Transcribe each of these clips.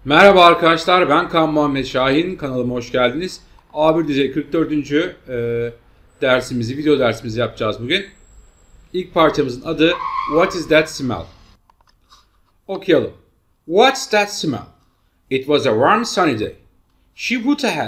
Merhaba arkadaşlar, ben Kaan Muhammed Şahin, kanalıma hoş geldiniz. A1 Dice 44. video dersimizi yapacağız bugün. İlk parçamızın adı What is that smell? Okuyalım. What's that smell? It was a warm sunny day. She put a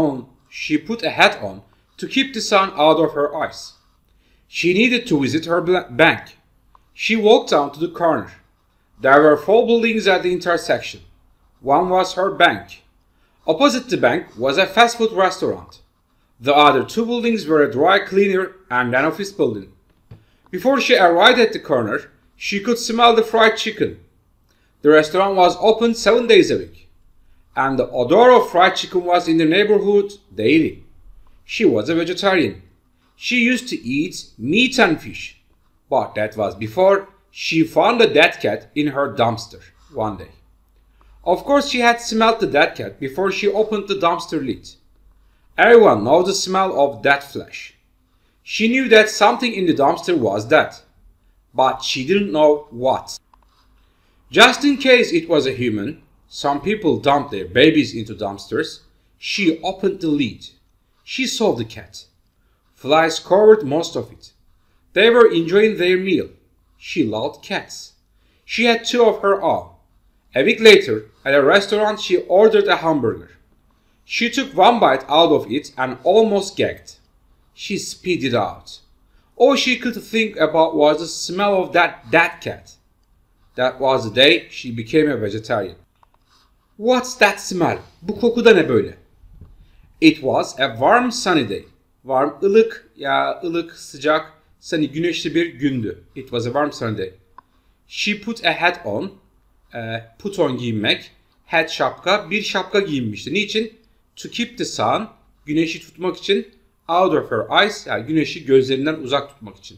hat on to keep the sun out of her eyes. She needed to visit her bank. She walked down to the corner. There were 4 buildings at the intersection. One was her bank. Opposite the bank was a fast food restaurant. The other 2 buildings were a dry cleaner and an office building. Before she arrived at the corner, she could smell the fried chicken. The restaurant was open 7 days a week, and the odor of fried chicken was in the neighborhood daily. She was a vegetarian. She used to eat meat and fish, but that was before she found a dead cat in her dumpster one day. Of course, she had smelled the dead cat before she opened the dumpster lid. Everyone knows the smell of dead flesh. She knew that something in the dumpster was dead, but she didn't know what. Just in case it was a human, some people dump their babies into dumpsters. She opened the lid. She saw the cat. Flies covered most of it. They were enjoying their meal. She loved cats. She had 2 of her own. A week later, at a restaurant, she ordered a hamburger. She took 1 bite out of it and almost gagged. She spit it out. All she could think about was the smell of that dead cat. That was the day she became a vegetarian. What's that smell? Bu koku da ne böyle? It was a warm sunny day. Warm, ılık, sıcak, sunny, güneşli bir gündü. It was a warm sunny day. She put a hat on. Put on giyinmek. Hat şapka. Bir şapka giyinmişti. Niçin? To keep the sun. Güneşi tutmak için. Out of her eyes. Yani güneşi gözlerinden uzak tutmak için.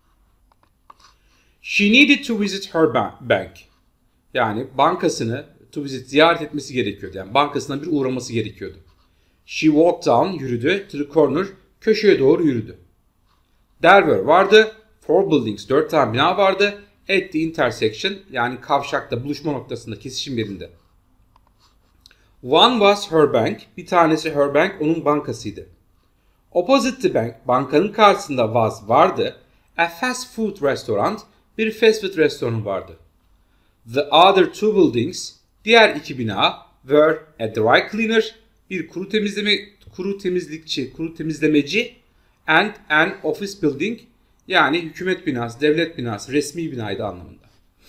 She needed to visit her bank. Yani bankasını ziyaret etmesi gerekiyordu. Yani bankasına bir uğraması gerekiyordu. She walked down, yürüdü. To the corner, köşeye doğru yürüdü. There were vardı. 4 buildings, 4 tane bina vardı. At the intersection, yani kavşakta, buluşma noktasında, kesişim yerinde. One was her bank, bir tanesi her bank, onun bankasıydı. Opposite the bank, bankanın karşısında vardı. A fast food restaurant, bir fast food restoranı vardı. The other 2 buildings, diğer 2 bina, were a dry cleaner, bir kuru temizlemeci, and an office building, yani hükümet binası, devlet binası, resmi binaydı anlamında.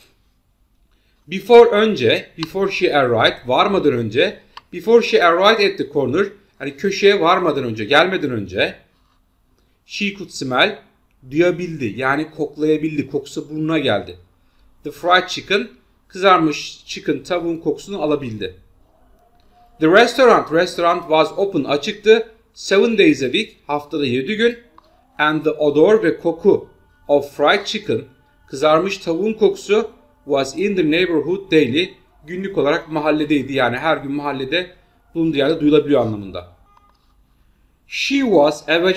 Before she arrived, varmadan önce, before she arrived at the corner, yani köşeye varmadan önce, gelmeden önce, she could smell, duyabildi, yani koklayabildi, kokusu burnuna geldi. The fried chicken, kızarmış chicken, tavuğun kokusunu alabildi. The restaurant was open, açıktı, 7 days a week, haftada 7 gün, and the odor ve koku of fried chicken, kızarmış tavuğun kokusu, was in the neighborhood daily, günlük olarak mahalledeydi, yani her gün mahallede bulunduğu yerde duyulabiliyor anlamında. She was a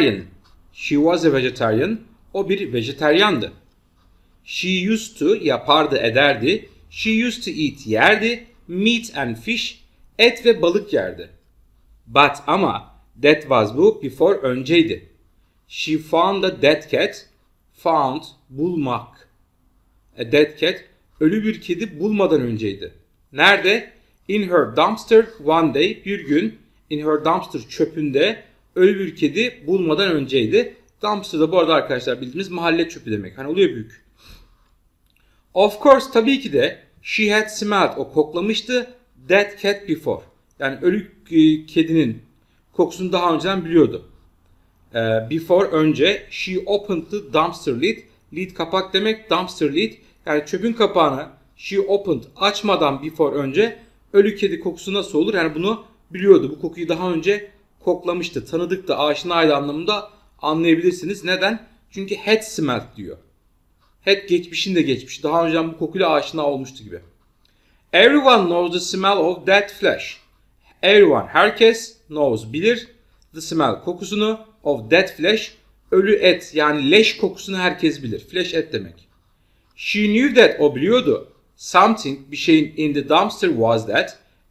vegetarian, o bir vejetaryandı. She used to, yapardı, ederdi. She used to eat, yerdi. Meat and fish, et ve balık yerdi. But ama, that was bu, before, önceydi. She found a dead cat. Found, bulmak. A dead cat, ölü bir kedi bulmadan önceydi. Nerede? In her dumpster one day, bir gün, in her dumpster, çöpünde, ölü bir kedi bulmadan önceydi. Dumpster da bu arada arkadaşlar bildiğimiz mahalle çöpü demek. Hani oluyor büyük. Of course, tabii ki de, she had smelled, o koklamıştı, dead cat before. Yani ölü kedinin kokusunu daha önceden biliyordu. Before, önce, she opened the dumpster lid. Lid kapak demek, dumpster lid. Yani çöpün kapağını she opened, açmadan, before, önce, ölü kedi kokusu nasıl olur? Yani bunu biliyordu. Bu kokuyu daha önce koklamıştı, tanıdıktı, aşinaydı anlamında anlayabilirsiniz. Neden? Çünkü had smelled diyor. Had geçmişinde geçmiş. Daha önceden bu kokuyla aşina olmuştu gibi. Everyone knows the smell of dead flesh. Everyone, herkes, knows, bilir. The smell, kokusunu, of dead flesh, ölü et, yani leş kokusunu herkes bilir. Flesh, et demek. She knew that, o biliyordu. Something, bir şeyin in the dumpster was that,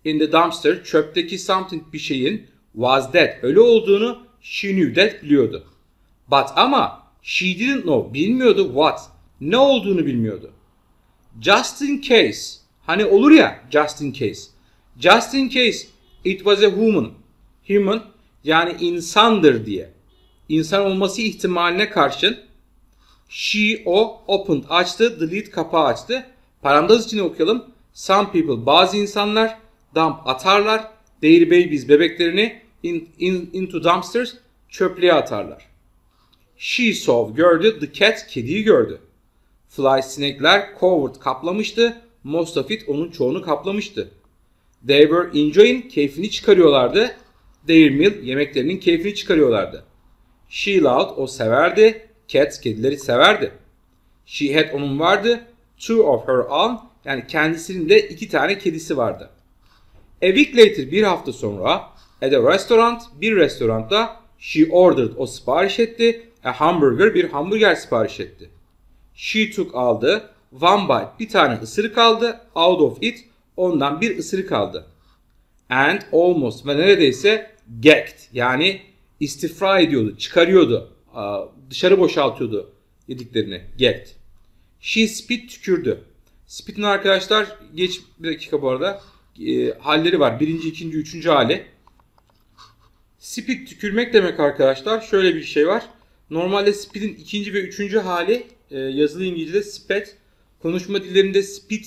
in the dumpster, çöpteki something bir şeyin was dead, ölü olduğunu she knew that, biliyordu. But ama she didn't know, bilmiyordu what, ne olduğunu bilmiyordu. Just in case, hani olur ya just in case. Just in case it was a human. Human yani insandır diye. İnsan olması ihtimaline karşın she, o, opened, açtı, the lid, kapağı açtı. Parantez içine okuyalım. Some people, bazı insanlar, dump, atarlar, their babies, bebeklerini into dumpsters, çöplüğe atarlar. She saw, gördü, the cat, kediyi gördü. Fly, sinekler, covered, kaplamıştı, most of it, onun çoğunu kaplamıştı. They were enjoying, keyfini çıkarıyorlardı. Their meal, yemeklerinin keyfini çıkarıyorlardı. She loved, o severdi. Cats, kedileri severdi. She had, onun vardı. Two of her own, yani kendisinin de 2 tane kedisi vardı. A week later, bir hafta sonra, at a restaurant, bir restoranda, she ordered, o sipariş etti. A hamburger, bir hamburger sipariş etti. She took, aldı. One bite, bir tane ısırık aldı. Out of it, ondan bir ısırık aldı. And almost, ve neredeyse gagged, yani istifra ediyordu, çıkarıyordu, dışarı boşaltıyordu yediklerini. Gagged. She spit, tükürdü. Spit'in arkadaşlar, geç bir dakika bu arada, halleri var. 1. 2. 3. hali. Spit, tükürmek demek arkadaşlar. Şöyle bir şey var. Normalde spit'in 2. ve 3. hali yazılı İngilizce'de spit. Konuşma dillerinde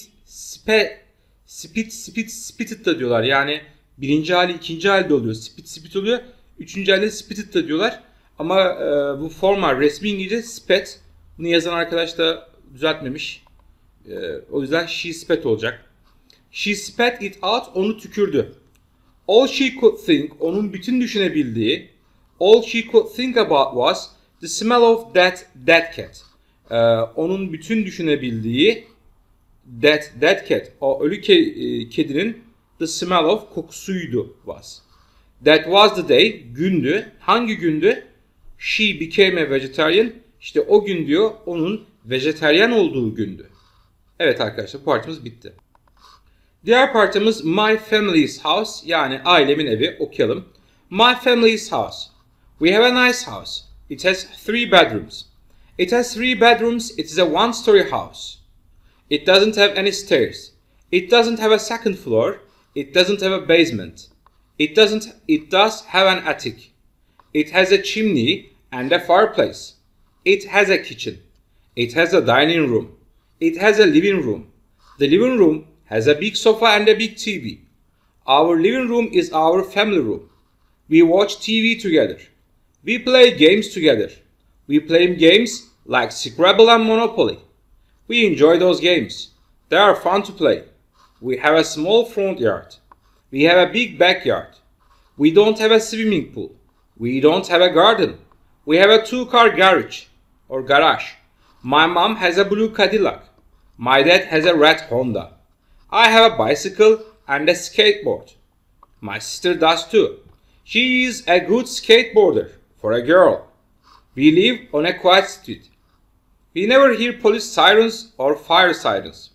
spitted da diyorlar. Yani 1. hali 2. halde oluyor. Spit oluyor. 3. halde spitted da diyorlar. Ama bu formal resmi İngilizce spit. Bunu yazan arkadaş da düzeltmemiş. O yüzden she spat olacak. She spat it out, onu tükürdü. All she could think, onun bütün düşünebildiği, all she could think about was the smell of that cat. Onun bütün düşünebildiği that cat, o ölü kedinin the smell of, kokusuydu was. That was the day, gündü. Hangi gündü? She became a vegetarian. İşte o gün diyor, onun vejetaryen olduğu gündü. Evet arkadaşlar, bu parçamız bitti. Diğer parçamız My Family's House, yani ailemin evi. Okuyalım. My family's house. We have a nice house. It has 3 bedrooms. It has 3 bedrooms. It is a 1-story house. It doesn't have any stairs. It doesn't have a second floor. It doesn't have a basement. It does have an attic. It has a chimney and a fireplace. It has a kitchen. It has a dining room. It has a living room. The living room has a big sofa and a big TV. Our living room is our family room. We watch TV together. We play games together. We play games like Scrabble and Monopoly. We enjoy those games. They are fun to play. We have a small front yard. We have a big backyard. We don't have a swimming pool. We don't have a garden. We have a 2-car garage or garage. My mom has a blue Cadillac. My dad has a red Honda. I have a bicycle and a skateboard. My sister does too. She is a good skateboarder for a girl. We live on a quiet street. We never hear police sirens or fire sirens.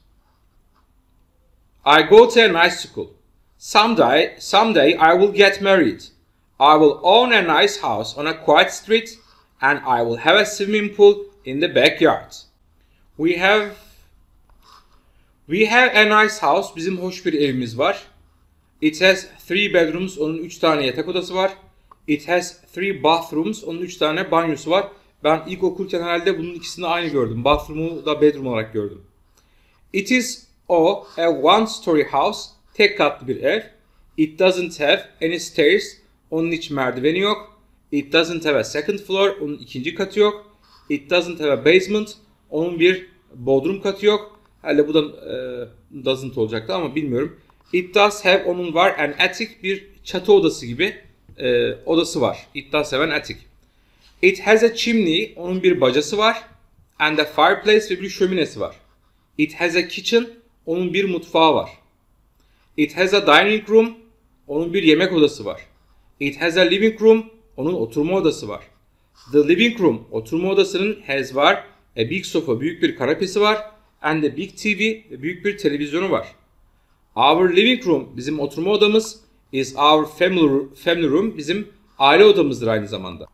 I go to a nice school. Someday I will get married. I will own a nice house on a quiet street and I will have a swimming pool in the backyard. We have a nice house. Bizim hoş bir evimiz var. It has 3 bedrooms. Onun 3 tane yatak odası var. It has 3 bathrooms. Onun 3 tane banyosu var. Ben ilk okurken herhalde bunun ikisini aynı gördüm. Bathroom'u da bedroom olarak gördüm. It is a 1-story house. Tek katlı bir ev. It doesn't have any stairs. Onun hiç merdiveni yok. It doesn't have a second floor. Onun 2. katı yok. It doesn't have a basement. Onun bir bodrum katı yok. Herhalde bu da doesn't olacaktı ama bilmiyorum. It does have, onun var. An attic, bir çatı odası gibi odası var. It does have an attic. It has a chimney, onun bir bacası var. And a fireplace, ve bir şöminesi var. It has a kitchen, onun bir mutfağı var. It has a dining room, onun bir yemek odası var. It has a living room, onun oturma odası var. The living room, oturma odasının has var. A big sofa, büyük bir kanepesi var. And a big TV, büyük bir televizyonu var. Our living room, bizim oturma odamız, is our family room, bizim aile odamızdır aynı zamanda.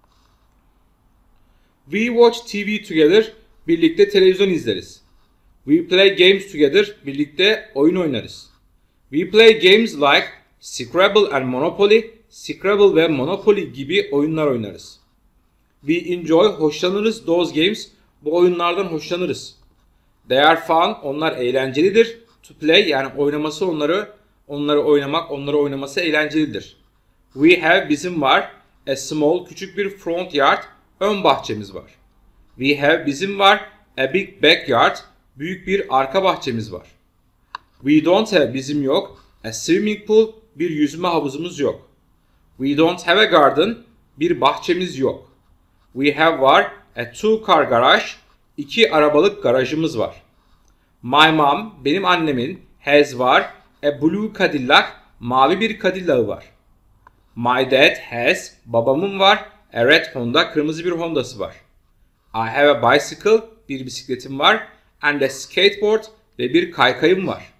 We watch TV together, birlikte televizyon izleriz. We play games together, birlikte oyun oynarız. We play games like Scrabble and Monopoly, Scrabble ve Monopoly gibi oyunlar oynarız. We enjoy, hoşlanırız, those games, bu oyunlardan hoşlanırız. They are fun, onlar eğlencelidir. To play, yani oynaması onları oynaması eğlencelidir. We have, bizim var. A small, küçük bir front yard, ön bahçemiz var. We have, bizim var. A big backyard, büyük bir arka bahçemiz var. We don't have, bizim yok. A swimming pool, bir yüzme havuzumuz yok. We don't have a garden, bir bahçemiz yok. We have var. A two-car garage, 2 arabalık garajımız var. My mom, benim annemin, has var. A blue Cadillac, mavi bir Cadillac'ı var. My dad has, babamın var. A red Honda, kırmızı bir Honda'sı var. I have a bicycle, bir bisikletim var. And a skateboard, ve bir kaykayım var.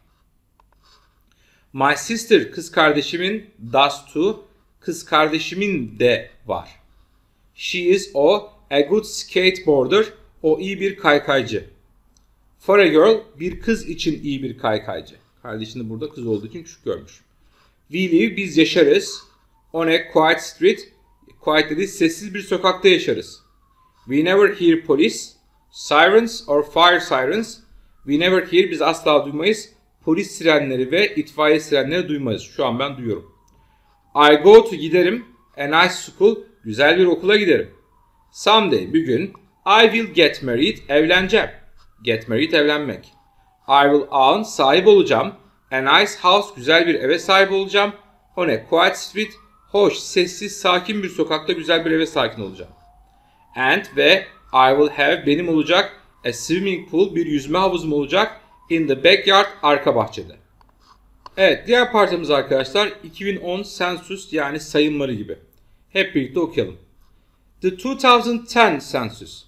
My sister, kız kardeşimin, does too, kız kardeşimin de var. She is, o, a good skateboarder, o iyi bir kaykaycı. For a girl, bir kız için iyi bir kaykaycı. Kardeşini burada kız olduğu için küçük görmüş. We live, biz yaşarız. On a quiet street, quiet dedi, sessiz bir sokakta yaşarız. We never hear police, sirens or fire sirens. We never hear, biz asla duymayız. Polis sirenleri ve itfaiye sirenleri duymayız. Şu an ben duyuyorum. I go to, giderim. A nice school, güzel bir okula giderim. Someday, bir gün. I will get married, evleneceğim. Get married, evlenmek. I will own, sahip olacağım. A nice house, güzel bir eve sahip olacağım. On a quiet street, hoş, sessiz, sakin bir sokakta güzel bir eve sakin olacağım. And ve I will have, benim olacak. A swimming pool, bir yüzme havuzum olacak. In the backyard, arka bahçede. Evet, diğer parçamız arkadaşlar 2010 census, yani sayımları gibi. Hep birlikte okuyalım. The 2010 census.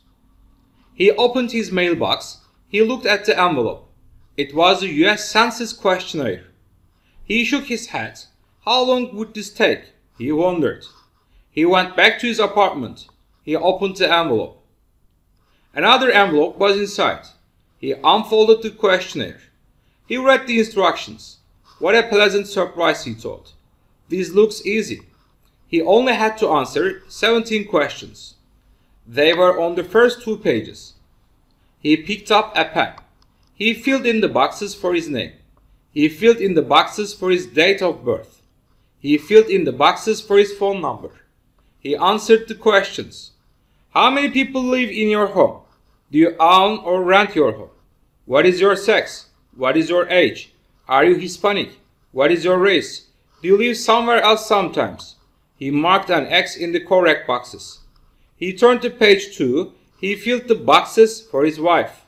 He opened his mailbox. He looked at the envelope. It was the US Census questionnaire. He shook his head. How long would this take? He wondered. He went back to his apartment. He opened the envelope. Another envelope was inside. He unfolded the questionnaire. He read the instructions. What a pleasant surprise, he thought. This looks easy. He only had to answer 17 questions. They were on the first 2 pages. He picked up a pen. He filled in the boxes for his name. He filled in the boxes for his date of birth. He filled in the boxes for his phone number. He answered the questions. How many people live in your home? Do you own or rent your home? What is your sex? What is your age? Are you Hispanic? What is your race? Do you live somewhere else sometimes? He marked an X in the correct boxes. He turned to page 2. He filled the boxes for his wife.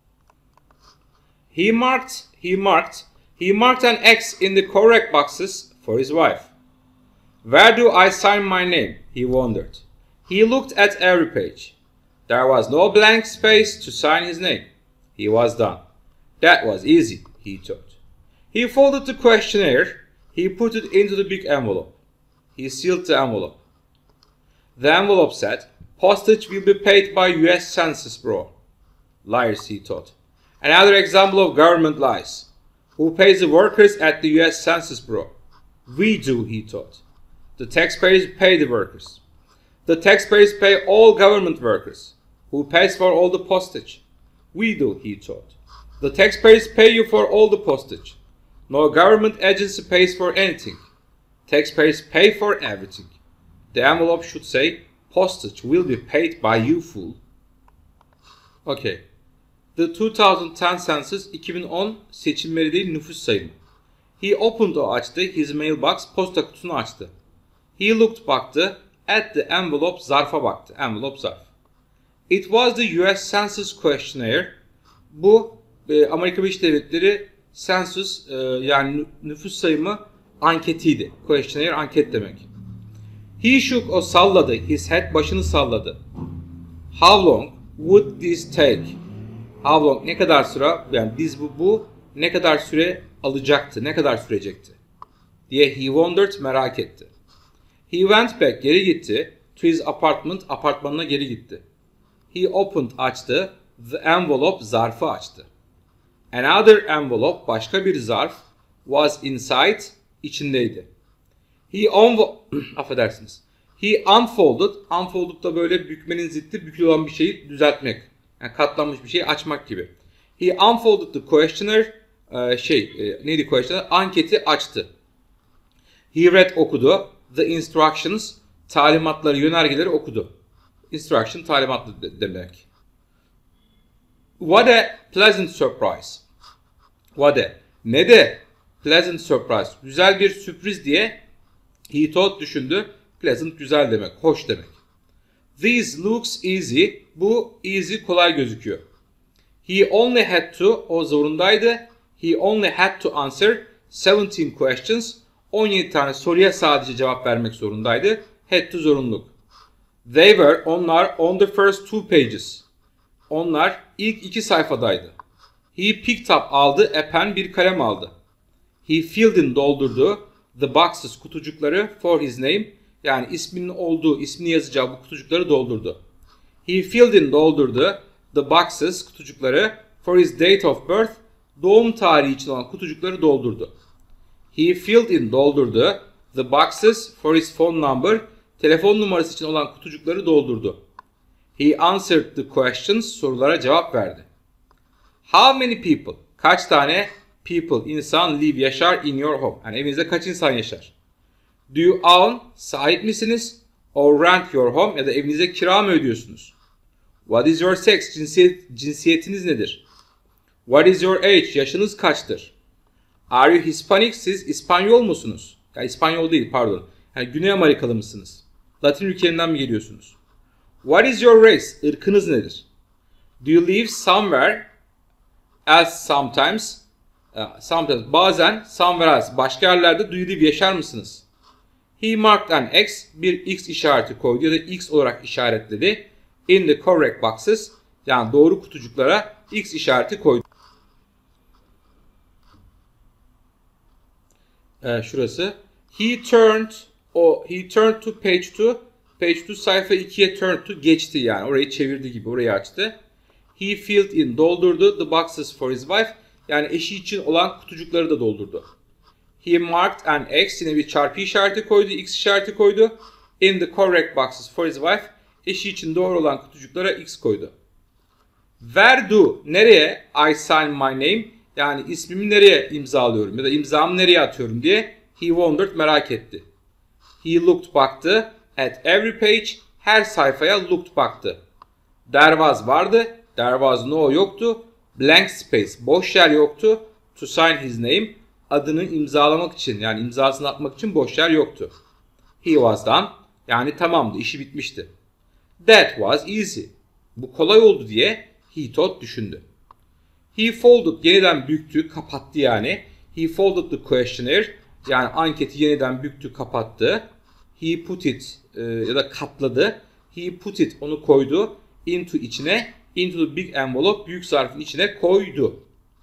He marked an X in the correct boxes for his wife. Where do I sign my name? He wondered. He looked at every page. There was no blank space to sign his name. He was done. That was easy, he thought. He folded the questionnaire. He put it into the big envelope. He sealed the envelope. The envelope said, "Postage will be paid by US Census Bureau." Liars, he thought. Another example of government lies. Who pays the workers at the US Census Bureau? We do, he thought. The taxpayers pay the workers. The taxpayers pay all government workers. Who pays for all the postage? We do, he thought. The taxpayers pay you for all the postage. No government agency pays for anything. Taxpayers pay for everything. The envelope should say, "Postage will be paid by you, fool." Okay. The 2010 census, 2010 seçimleri değil, nüfus sayımı. He opened, o açtı. His mailbox, posta kutusunu açtı. He looked, baktı. At the envelope, zarfa baktı. Envelope, zarf. It was the US Census questionnaire. Bu Amerika Birleşik Devletleri census, yani nüfus sayımı anketiydi. Questionnaire, anket demek. He shook, o salladı. His head, başını salladı. How long would this take? How long, ne kadar süre, yani bu ne kadar süre alacaktı, ne kadar sürecekti diye he wondered, merak etti. He went back, geri gitti. To his apartment, apartmanına geri gitti. He opened, açtı. The envelope, zarfı açtı. Another envelope, başka bir zarf, was inside, içindeydi. Affedersiniz. He unfolded, unfolded da böyle bükmenin zıttı, bükülü olan bir şeyi düzeltmek. Yani katlanmış bir şeyi açmak gibi. He unfolded the questionnaire, neydi questionnaire? Anketi açtı. He read, okudu. The instructions, talimatları, yönergeleri okudu. Instruction, talimatlı demek. What a pleasant surprise. What a, ne de pleasant surprise. Güzel bir sürpriz diye he thought, düşündü. Pleasant, güzel demek, hoş demek. This looks easy. Bu easy, kolay gözüküyor. He only had to, o zorundaydı. He only had to answer 17 questions. 17 tane soruya sadece cevap vermek zorundaydı. Had to, zorunluluk. They were, onlar, on the first 2 pages. Onlar ilk 2 sayfadaydı. He picked up, aldı. A pen, bir kalem aldı. He filled in, doldurdu. The boxes, kutucukları. For his name, yani isminin olduğu, ismini yazacağı bu kutucukları doldurdu. He filled in, doldurdu. The boxes, kutucukları. For his date of birth, doğum tarihi için olan kutucukları doldurdu. He filled in, doldurdu. The boxes for his phone number, telefon numarası için olan kutucukları doldurdu. He answered the questions, sorulara cevap verdi. How many people, kaç tane people, insan, live, yaşar in your home? Yani evinizde kaç insan yaşar? Do you own, sahip misiniz? Or rent your home, ya da evinize kira mı ödüyorsunuz? What is your sex, cinsiyetiniz nedir? What is your age, yaşınız kaçtır? Are you Hispanic, siz İspanyol musunuz? Yani İspanyol değil, pardon. Yani Güney Amerikalı mısınız? Latin ülkelerinden mi geliyorsunuz? What is your race, ırkınız nedir? Do you live somewhere else sometimes? Sometimes, bazen, somewhere else, başka yerlerde do you live, yaşar mısınız? He marked an X, bir X işareti koydu ya da X olarak işaretledi. In the correct boxes, yani doğru kutucuklara X işareti koydu. Şurası. He turned to page 2. Page 2, sayfa 2'ye turned to, geçti yani. Orayı çevirdi gibi, orayı açtı. He filled in, doldurdu. The boxes for his wife, yani eşi için olan kutucukları da doldurdu. He marked an X, yine bir çarpı işareti koydu, X işareti koydu. In the correct boxes for his wife, eşi için doğru olan kutucuklara X koydu. Where do, nereye I sign my name, yani ismimi nereye imzalıyorum ya da imzamı nereye atıyorum diye he wondered, merak etti. He looked, baktı. At every page, her sayfaya looked, baktı. There was, vardı. There was no, yoktu. Blank space, boş yer yoktu. To sign his name, adını imzalamak için, yani imzasını atmak için boş yer yoktu. He was done, yani tamamdı, işi bitmişti. That was easy, bu kolay oldu diye he thought, düşündü. He folded, yeniden büktü, kapattı yani. He folded the questionnaire, yani anketi yeniden büktü, kapattı. He put it, ya da katladı. He put it, onu koydu. Into, içine. Into the big envelope, büyük zarfın içine koydu.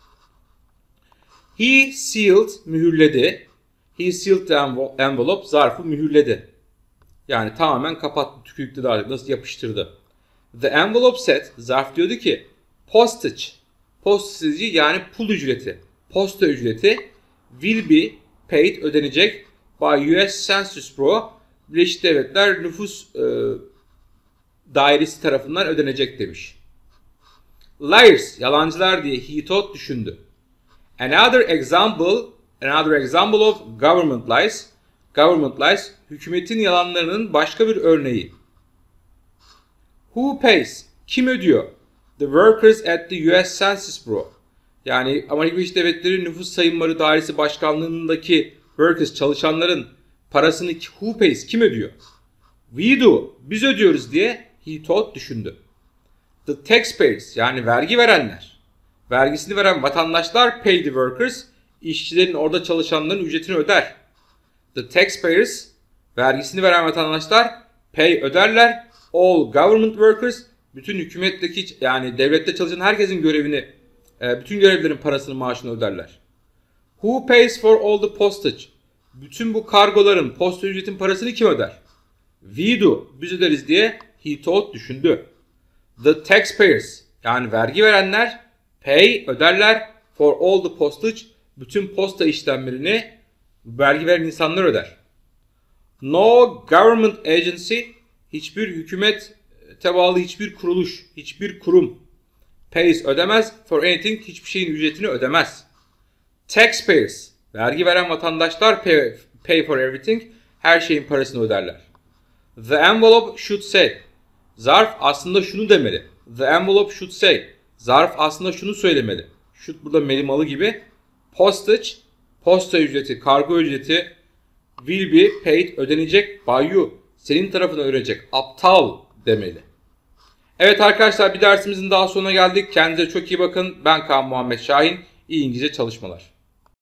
He sealed, mühürledi. He sealed the envelope, zarfı mühürledi. Yani tamamen kapattı, tükürükledi artık, nasıl yapıştırdı. The envelope said, zarf diyordu ki postage, postacı yani pul ücreti, posta ücreti will be paid, ödenecek by US Census Bureau, Birleşik Devletler Nüfus Dairesi tarafından ödenecek demiş. Liars, yalancılar diye he thought, düşündü. Another example of government lies. Government lies, hükümetin yalanlarının başka bir örneği. Who pays? Kim ödüyor? The workers at the US Census Bureau. Yani Amerika Birleşik Devletleri Nüfus Sayımları Dairesi Başkanlığı'ndaki workers, çalışanların parasını who pays? Kim ödüyor? We do. Biz ödüyoruz diye he thought, düşündü. The taxpayers, yani vergi verenler. Vergisini veren vatandaşlar pay the workers. İşçilerin, orada çalışanların ücretini öder. The taxpayers, vergisini veren vatandaşlar pay, öderler. All government workers, bütün hükümetteki, yani devlette çalışan herkesin görevini, bütün görevlilerin parasını, maaşını öderler. Who pays for all the postage? Bütün bu kargoların posta ücretin parasını kim öder? We do. Biz öderiz diye he thought düşündü. The taxpayers yani vergi verenler pay öderler for all the postage bütün posta işlemlerini vergi veren insanlar öder. No government agency hiçbir hükümete bağlı hiçbir kuruluş, hiçbir kurum pays ödemez for anything hiçbir şeyin ücretini ödemez. Taxpayers vergi veren vatandaşlar pay for everything her şeyin parasını öderler. The envelope should say zarf aslında şunu demeli. The envelope should say zarf aslında şunu söylemeli. Should burada melimalı gibi. Postage posta ücreti, kargo ücreti will be paid ödenecek by you. Senin tarafına ödenecek. Aptal demeli. Evet arkadaşlar bir dersimizin daha sonuna geldik. Kendinize çok iyi bakın. Ben Kaan Muhammed Şahin. İyi İngilizce çalışmalar.